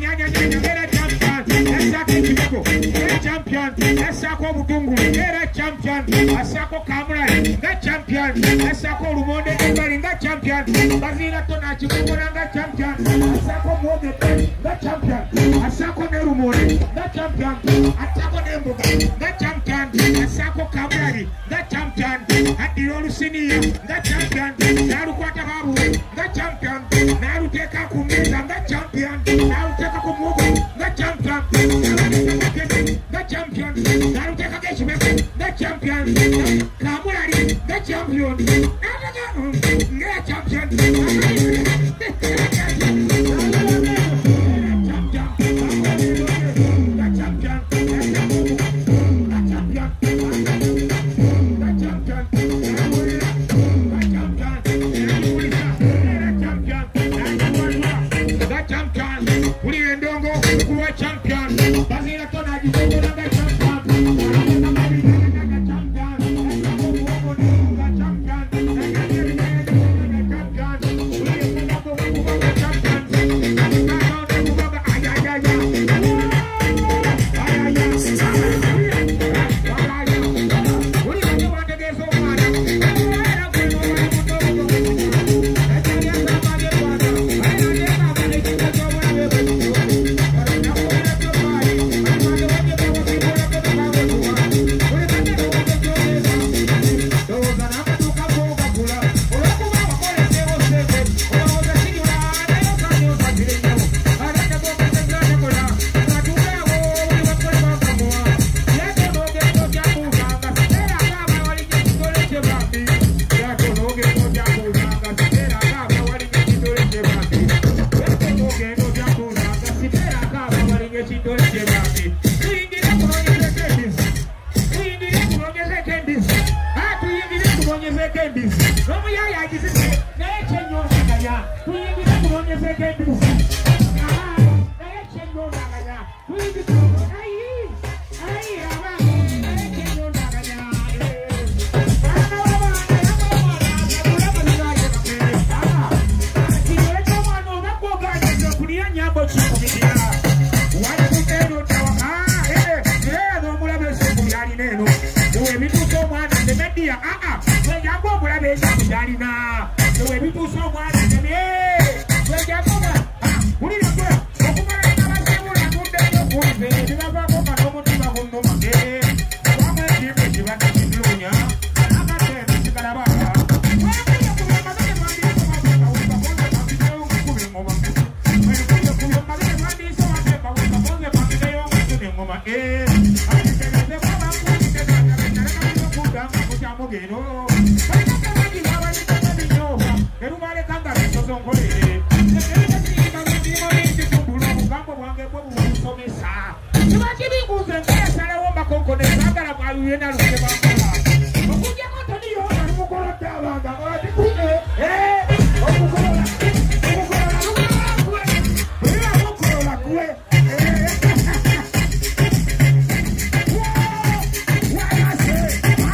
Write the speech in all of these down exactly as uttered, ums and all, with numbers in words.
champion, Esako Butungu, era champion, Asako Kamra, that champion, Esako Rumonde, that champion, Bazina Tonachi, that champion, Asako Moge, that champion, Asako Nerumone, that champion, Asako Nembuga, that champion, Asako Kamari, that champion, Adirolu Senior, that champion, Naru Kwataharu, that champion, Naru Teka Kumeza, that champion, Naru Teka Kumuga, that champion, the champion, Naru Teka Keshime, the champion, Kamari, the champion, the champion,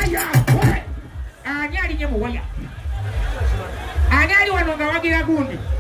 Anyali wano nga wagira gundi